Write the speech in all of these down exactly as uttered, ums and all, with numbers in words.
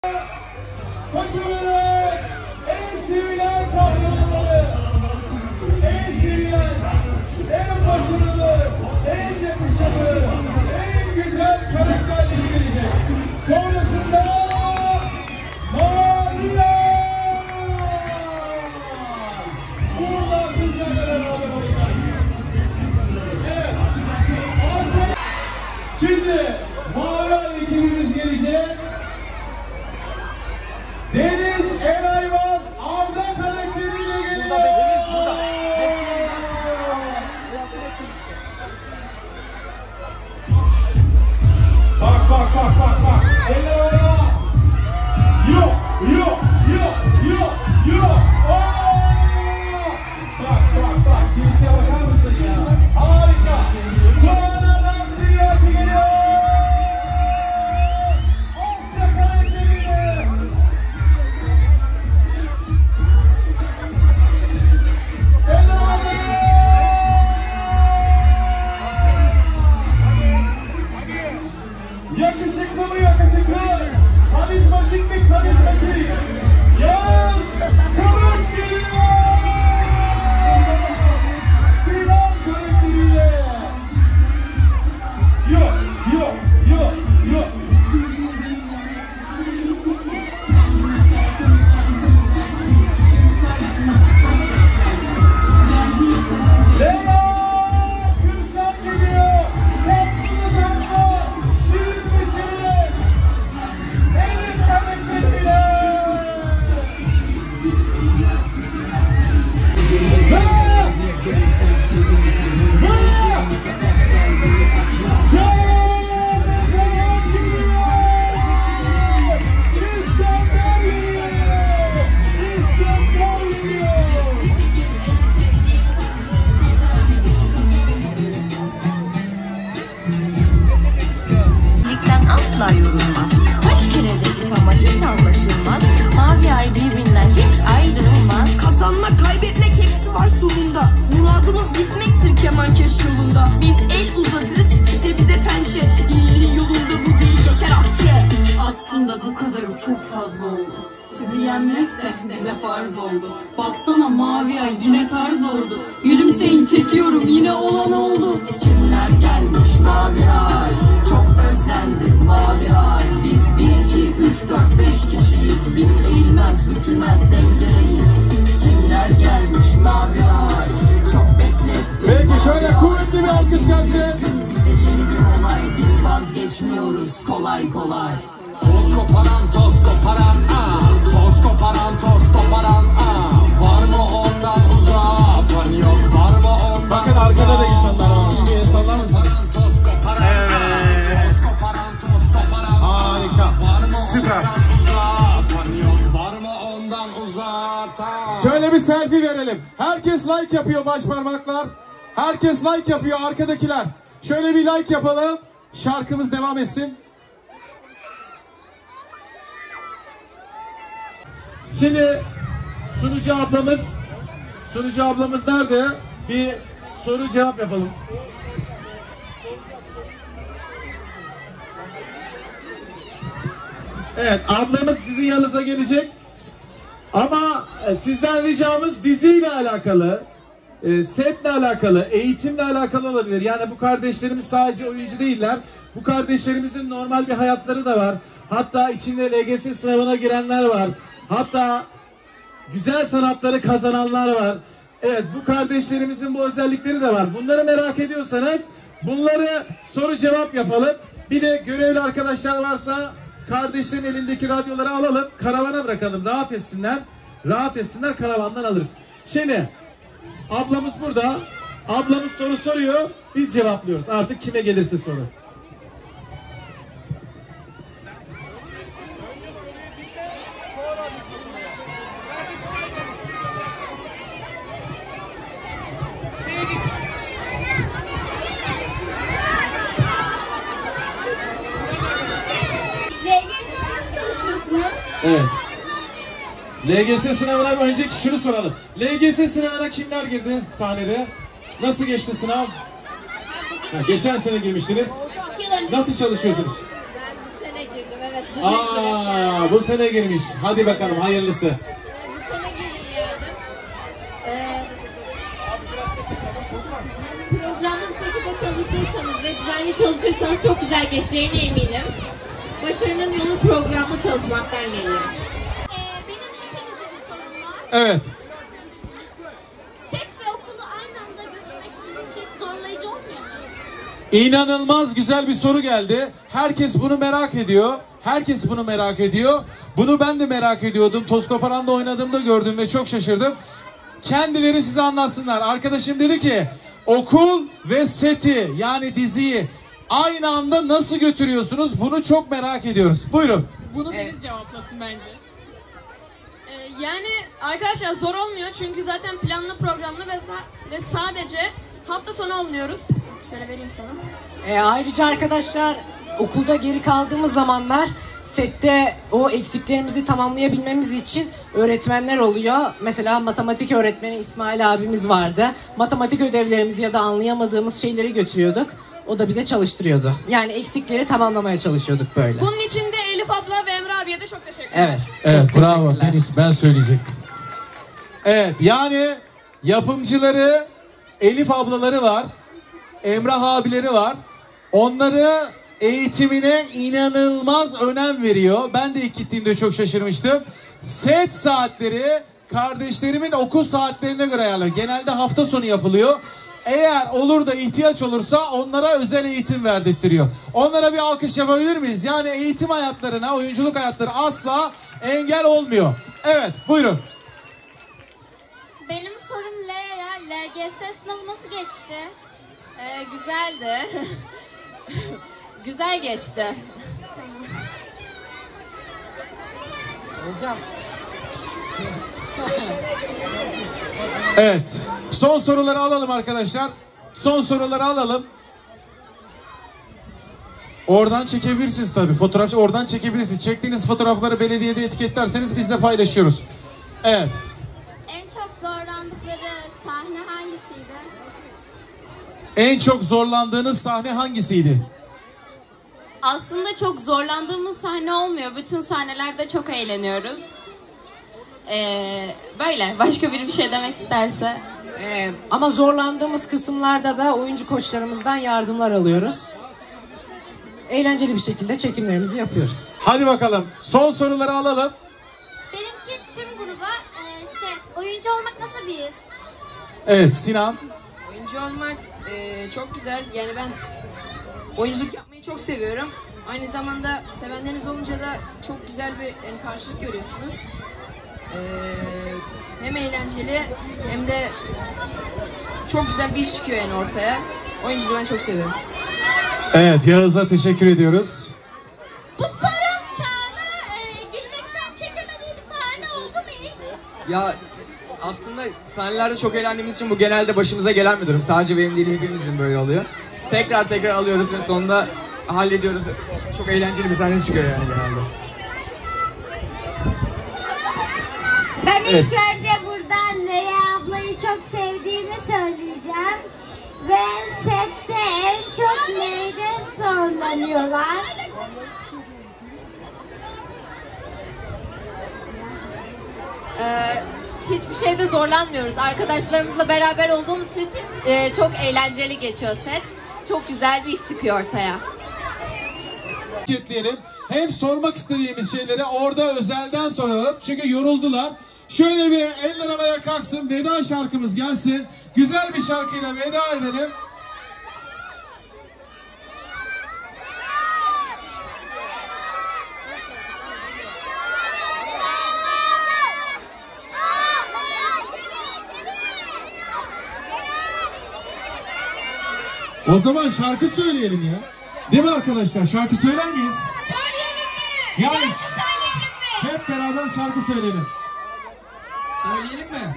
Takımının en sevilen kahramanları, en sevilen, en başarılı, en yakışıklı, en güzel karakterleri gelecek. Sonrasında Maviler! Buradan sizlerle beraber olacak. Evet. Şimdi Maviler ekibimiz gelecek. Deniz Erayvaz Arda karakteriyle geliyor. Deniz burada. Bak bak bak bak bak. Eller oraya. Yo yo yo yo yo. Bak bak bak. Girişe bakar mısın ya? Harika. Tuana Dansiyaki geliyor. Asya karakteriyle. Yakışıklı mı yakışıklı? Karizmatik mi karizmatik? Yaz Kılıç geliyor! Sinan karakteriyle! Yok, yok, yok, yok! Leyla! Gülşen geliyor! Tatlı şarkı! Şirin mi şirin! Elif karakteriyle! Asla yorulmaz. Kaç kere dedik ama hiç anlaşılmaz. Mavi ay birbirinden hiç ayrılmaz. Kazanmak, kaybetmek hepsi var sonunda. Muradımız gitmektir kemankeş yolunda. Biz el uzatırız, size bize pençe. İyiliğin yolunda bu değil geçer ahçe. Aslında bu kadarı çok fazla oldu. Sizi yenmek de bize farz oldu. Baksana mavi ay yine tarz oldu. Gülümseyin çekiyorum yine olan oldu. Kimler gelmiş mavi ay? Çok özlendik mavi ay. Biz bir, iki, üç, dört, beş kişiyiz. Biz eğilmez, bükülmez dengedeyiz. Kimler gelmiş mavi ay? Çok beklettik. Peki şöyle kuvvetli bir alkış gelsin. Bize yeni bir olay. Biz vazgeçmiyoruz kolay kolay. Toz koparan toz koparan aa, toz koparan toz koparan aa. Var mı ondan uzağa? Var yok, var mı ondan? Bakın arkada da insanlar varmış. Bir insanlar mısınız? Toz koparan Evet. toz koparan toz koparan. Harika. Var mı Süper. ondan uzağa? Var yok, var mı ondan uzağa? Şöyle bir selfie verelim. Herkes like yapıyor baş parmaklar. Herkes like yapıyor arkadakiler. Şöyle bir like yapalım. Şarkımız devam etsin. Şimdi sunucu ablamız, sunucu ablamız nerede? Bir soru cevap yapalım. Evet, ablamız sizin yanınıza gelecek. Ama sizden ricamız diziyle alakalı, setle alakalı, eğitimle alakalı olabilir. Yani bu kardeşlerimiz sadece oyuncu değiller. Bu kardeşlerimizin normal bir hayatları da var. Hatta içinde L G S sınavına girenler var. Hatta güzel sanatları kazananlar var. Evet, bu kardeşlerimizin bu özellikleri de var. Bunları merak ediyorsanız bunları soru cevap yapalım. Bir de görevli arkadaşlar varsa kardeşlerin elindeki radyoları alalım. Karavana bırakalım. Rahat etsinler. Rahat etsinler. Karavandan alırız. Şimdi ablamız burada. Ablamız soru soruyor. Biz cevaplıyoruz. Artık kime gelirse soru. Evet. L G S sınavına önceki şunu soralım. L G S sınavına kimler girdi sahnede? Nasıl geçti sınav? Ha, geçen sene girmiştiniz. Nasıl çalışıyorsunuz? Ben bu sene girdim, evet. Aa, bu sene girmiş. Hadi bakalım hayırlısı. Ee, bu sene geldim. Ee, programda bir şekilde çalışırsanız ve düzenli çalışırsanız çok güzel geçeceğine eminim. Başarının yolu programda çalışmaktan geliyor. Ee, benim hepinize bir sorum var. Evet. Set ve okulu aynı anda götürmek sizin için zorlayıcı olmuyor mu? İnanılmaz güzel bir soru geldi. Herkes bunu merak ediyor. Herkes bunu merak ediyor. Bunu ben de merak ediyordum. Toz Koparan'da oynadığımda gördüm ve çok şaşırdım. Kendileri size anlatsınlar. Arkadaşım dedi ki okul ve seti yani diziyi aynı anda nasıl götürüyorsunuz? Bunu çok merak ediyoruz. Buyurun. Bunu Deniz cevaplasın bence. Ee, yani arkadaşlar zor olmuyor çünkü zaten planlı programlı ve, ve sadece hafta sonu oluyoruz. Şöyle vereyim sana. E, ayrıca arkadaşlar okulda geri kaldığımız zamanlar sette o eksiklerimizi tamamlayabilmemiz için öğretmenler oluyor. Mesela matematik öğretmeni İsmail abimiz vardı. Matematik ödevlerimizi ya da anlayamadığımız şeyleri götürüyorduk. O da bize çalıştırıyordu. Yani eksikleri tamamlamaya çalışıyorduk böyle. Bunun için de Elif abla ve Emre abiye de çok teşekkürler. Evet. Evet çok bravo teşekkürler. Deniz, ben söyleyecektim. Evet yani yapımcıları Elif ablaları var. Emrah abileri var. Onları eğitimine inanılmaz önem veriyor. Ben de ilk gittiğimde çok şaşırmıştım. Set saatleri kardeşlerimin okul saatlerine göre ayarlanıyor. Genelde hafta sonu yapılıyor. Eğer olur da ihtiyaç olursa onlara özel eğitim verdirtiyor. Onlara bir alkış yapabilir miyiz? Yani eğitim hayatlarına, oyunculuk hayatları asla engel olmuyor. Evet, buyurun. Benim sorum Lea'ya. L G S sınavı nasıl geçti? Ee, güzeldi. Güzel geçti. Hocam. Evet. Son soruları alalım arkadaşlar. Son soruları alalım. Oradan çekebilirsiniz tabii. Fotoğrafçı oradan çekebilirsiniz. Çektiğiniz fotoğrafları belediyede etiketlerseniz biz de paylaşıyoruz. Evet. En çok zorlandıkları sahne hangisiydi? En çok zorlandığınız sahne hangisiydi? Aslında çok zorlandığımız sahne olmuyor. Bütün sahnelerde çok eğleniyoruz. Ee, böyle. Başka biri bir şey demek isterse. Ee, ama zorlandığımız kısımlarda da oyuncu koçlarımızdan yardımlar alıyoruz. Eğlenceli bir şekilde çekimlerimizi yapıyoruz. Hadi bakalım. Son soruları alalım. Benimki tüm gruba e, şey oyuncu olmak nasıl bir his? Evet Sinan. Oyuncu olmak e, çok güzel. Yani ben oyunculuk yapmayı çok seviyorum. Aynı zamanda sevenleriniz olunca da çok güzel bir yani karşılık görüyorsunuz. E, hem eğlenceli hem de çok güzel bir iş çıkıyor yani ortaya. Oyunculuğu ben çok seviyorum. Evet Yağız'a teşekkür ediyoruz. Bu sorum Çağla e, gülmekten çekemediği bir sahne oldu mu hiç? Ya aslında sahnelerde çok eğlendiğimiz için bu genelde başımıza gelen bir durum. Sadece benim değil hepimizin böyle oluyor. Tekrar tekrar alıyoruz ve sonunda hallediyoruz. Çok eğlenceli bir sahne çıkıyor yani genelde. Ben Evet. ilk önce buradan Leyla ablayı çok sevdiğimi söyleyeceğim. Ve sette en çok neyde zorlanıyorlar? Ee, hiçbir şeyde zorlanmıyoruz. Arkadaşlarımızla beraber olduğumuz için e, çok eğlenceli geçiyor set. Çok güzel bir iş çıkıyor ortaya. Etiketleyelim. Hem sormak istediğimiz şeyleri orada özelden soralım. Çünkü yoruldular. Şöyle bir eller havaya kalksın. Veda şarkımız gelsin. Güzel bir şarkıyla veda edelim. O zaman şarkı söyleyelim ya. Değil mi arkadaşlar? Şarkı söyler miyiz? Söyleyelim mi? Yani Şarkı söyleyelim mi? hep beraber şarkı söyleyelim. Söyleyelim mi?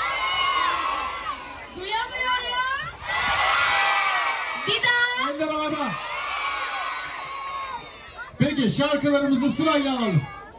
Duyamıyoruz. Bir daha. Eller havada. Peki şarkılarımızı sırayla alalım.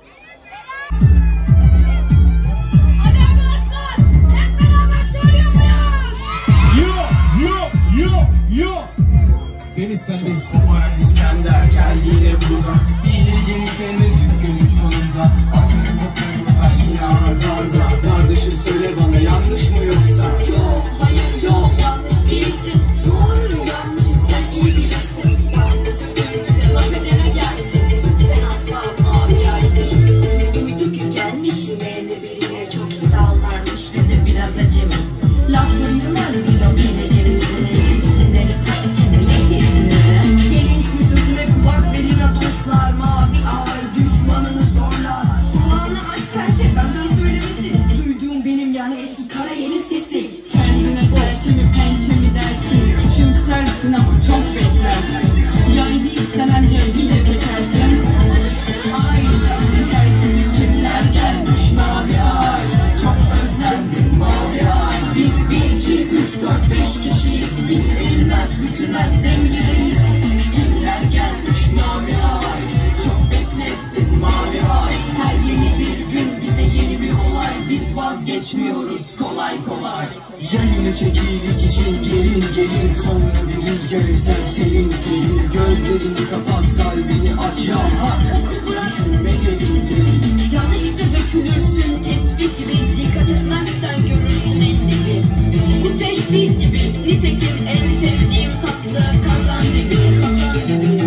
Hadi arkadaşlar hep beraber söylüyor muyuz? Yo yo yo yo. Deniz sendeyiz. İskender gel yine burada. Sevdiğini sevmez günün sonunda. Atarım atarım her yine arda arda. Kardeşim söyle bana yanlış mı yoksa? Yok hayır yok yanlış değilsin. Doğru yanlış sen iyi bilirsin. Aynı sözümüze laf edene gelsin. Sen asla mavi ay değilsin. Duyduk ki gelmiş yine de birileri çok iddialarmış ve de biraz acemi. Laflar yürümez bile o gelirim yine isimleri pençemine isimleri. Gelin şu sözüme kulak verin ha dostlar. Mavi ay düşmanını zorlar. Kulağını aç pençe benden söylemesi. Duyduğum benim yani eski kara yeni sesi. Kendine serçe mi pençe mi dersin. Küçümsersin ama çok beklersin. Yay değilsen anca video çekersin. Ay çok şekersin. Kimler gelmiş mavi ay. Çok özlendim mavi ay. Biz bir, iki, üç, dört, beş kişiyiz. Biz eğilmez, bükülmez dengedeyiz. Kimler gelmiş mavi ay. Çok beklettin mavi ay. Her yeni bir gün bize yeni bir olay. Biz vazgeçmiyoruz kolay kolay. Yayını çekilik için gelin gelin. Sonra bir rüzgar eser serin serin. Gözlerini kapat kalbini aç ya hak. Düşünme derin derin. Yanlışlıkla dökülürsün tesbih gibi. Dikkat etmezsen görürsün elleri. Bu teşbih gibi nitekim en sevdiğim tatlı kazan gibi kazan gibi.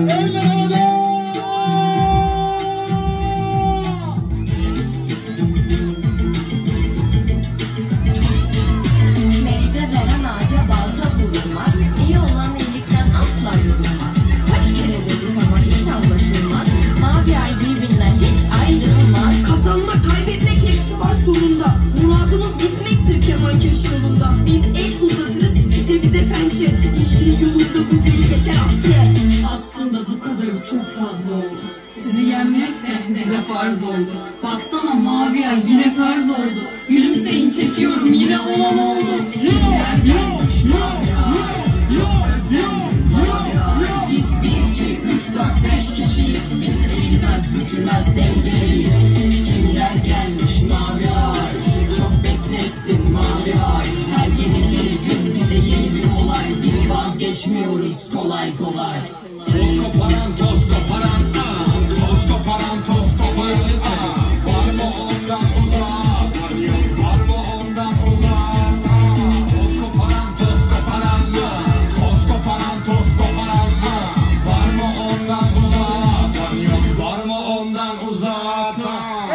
Meyve veren ağaca balta vurulmaz. İyi olan iyilikten asla yorulmaz. Kaç kere dedik ama hiç anlaşılmaz. Mavi ay birbirinden hiç ayrılmaz. Kazanmak kaybetmek hepsi var sonunda. Muradımız gitmektir kemankeş yolunda. Biz el uzatırız size bize pençe. İyiliğin yolunda bu değil geçer ahçe. Aslında bu kadarı çok fazla oldu. Sizi yenmek de bize farz oldu. Baksana mavi ay yine tarz oldu. Gülümseyin çekiyorum yine olan oldu. Kimler gelmiş mavi ay. Çok özlendim mavi ay. Biz bir, iki, üç, dört, beş kişiyiz. Biz eğilmez, bükülmez dengedeyiz. Kimler gelmiş mavi ay. Çok beklettin mavi ay. Her yeni bir gün bize yeni bir olay. Biz vazgeçmiyoruz kolay kolay. Toz koparan toz koparan ah. Toz koparan toz koparan ah. Var mı ondan uzak? Var yok var mı ondan uzak? Ah. Toz koparan toz koparan ah. Toz koparan toz koparan ah. Var mı ondan uzak? Var yok var mı ondan uzak? Ah.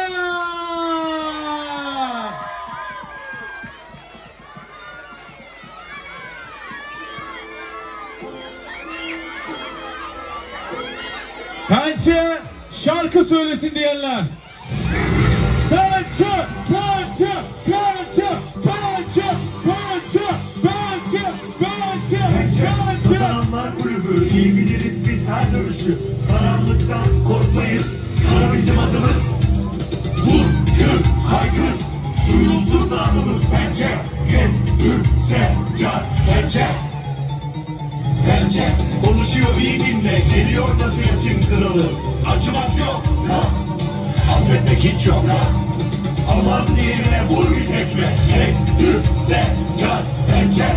Pençe şarkı söylesin diyenler. Pençe, pençe, pençe, pençe, pençe, pençe, pençe, pençe. Kazananlar kulübü, iyi biliriz biz her dövüşü. Karanlıktan korkmayız, kara bizim adımız. Vur, yır, haykır, duyulsun namımız pençe. Gen, ür, se, can, pençe. Pençe, konuşuyor iyi dinle, geliyor nasihatin kralı. Acımak yok, yok. Affetmek hiç yok, yok. Aman diğerine vur bir tekme. Gen, ür, se, can, pençe.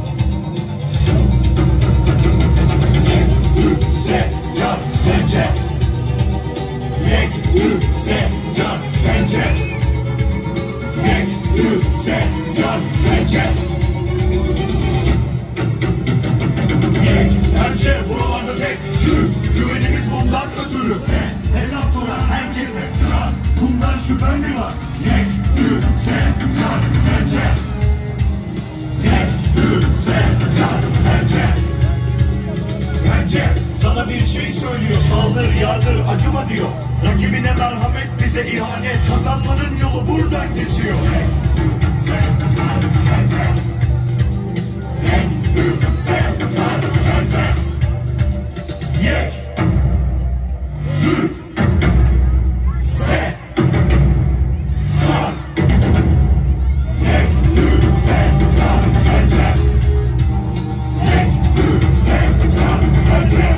Gen, ür, se, can, pençe. Gen, ür, se, can, pençe. Gen, ür, se, can, pençe. Pençe buralarda tek gü, güvenimiz bundan ötürü. Sen hesap sonra herkese can, bundan şüphen mi var? Yek, gü, sen, can, pençe. Yek, gü, sen, can, pençe. Pençe sana bir şey söylüyor, saldır, yardır, acıma diyor. Rakibine merhamet, bize ihanet, kazanmanın yolu buradan geçiyor. Yek, gü, sen, can, pençe. Yek, gü, sen, can, pençe. Yek, gü, se, can. Yek, gü, se, can, pençe. Yek, gü, se, can, pençe.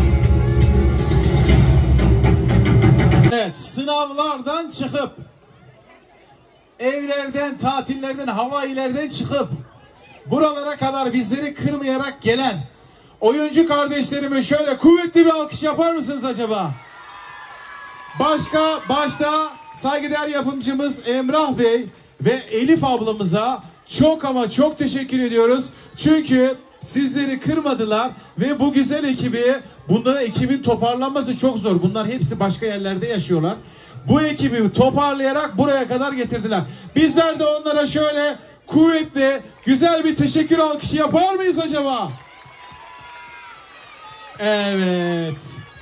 Evet, sınavlardan çıkıp, evlerden, tatillerden, havailerden çıkıp, buralara kadar bizleri kırmayarak gelen oyuncu kardeşlerime şöyle kuvvetli bir alkış yapar mısınız acaba? Başka başta saygıdeğer yapımcımız Emrah Bey ve Elif ablamıza çok ama çok teşekkür ediyoruz. Çünkü sizleri kırmadılar ve bu güzel ekibi, bunların ekibin toparlanması çok zor. Bunlar hepsi başka yerlerde yaşıyorlar. Bu ekibi toparlayarak buraya kadar getirdiler. Bizler de onlara şöyle kuvvetli, güzel bir teşekkür alkışı yapar mıyız acaba? Evet.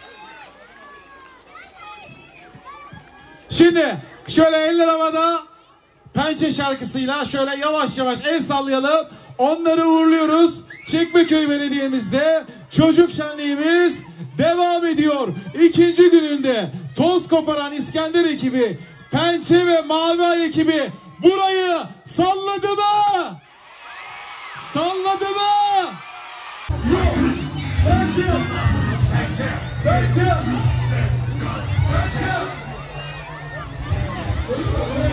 Şimdi şöyle eller havada Pençe şarkısıyla şöyle yavaş yavaş el sallayalım. Onları uğurluyoruz. Çekmeköy Belediye'mizde çocuk şenliğimiz devam ediyor. İkinci gününde toz koparan İskender ekibi, Pençe ve Mavi Ay ekibi burayı salladı mı? Salladı mı? Pençe! Pençe! Pençe!